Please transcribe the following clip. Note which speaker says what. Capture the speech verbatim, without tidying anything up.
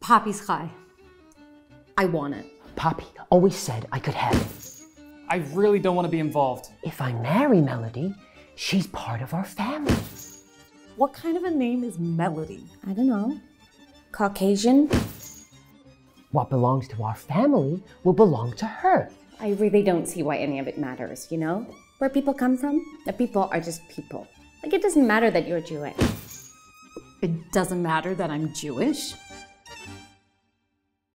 Speaker 1: Poppy's chai. I want it.
Speaker 2: Poppy always said I could have it.
Speaker 3: I really don't want to be involved.
Speaker 2: If I marry Melody, she's part of our family.
Speaker 1: What kind of a name is Melody?
Speaker 4: I don't know. Caucasian?
Speaker 2: What belongs to our family will belong to her.
Speaker 4: I really don't see why any of it matters, you know? Where people come from, the people are just people. Like, it doesn't matter that you're Jewish.
Speaker 1: It doesn't matter that I'm Jewish.